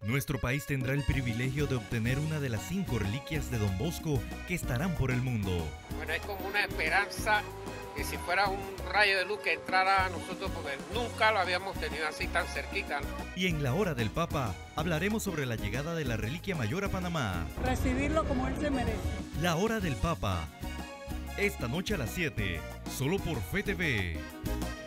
Nuestro país tendrá el privilegio de obtener una de las 5 reliquias de Don Bosco que estarán por el mundo. Bueno, es como una esperanza que si fuera un rayo de luz que entrara a nosotros, porque nunca lo habíamos tenido así tan cerquita, ¿no? Y en La Hora del Papa hablaremos sobre la llegada de la reliquia mayor a Panamá. Recibirlo como él se merece. La Hora del Papa. Esta noche a las 7, solo por FETV.